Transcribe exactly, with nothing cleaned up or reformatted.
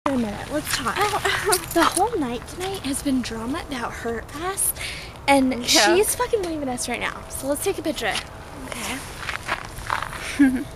For a minute, let's talk. Oh. The whole night tonight has been drama about her ass, and yeah. she's fucking waving us right now. So let's take a picture. Okay.